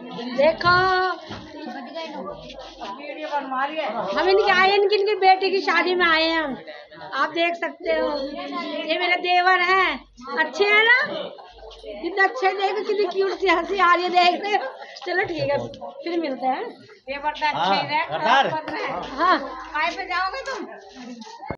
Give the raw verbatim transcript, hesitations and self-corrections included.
देखो हम इनके आए इनकी इनकी बेटी की शादी में आए हैं हम। आप देख सकते हो ये मेरे देवर हैं, अच्छे हैं ना, कितने अच्छे, देखो कितनी क्यूट सी हंसी आ रही है, देख रहे हो। चलो ठीक है फिर मिलते हैं। ये बड़ा अच्छे हैं। हाँ पे जाओगे तुम।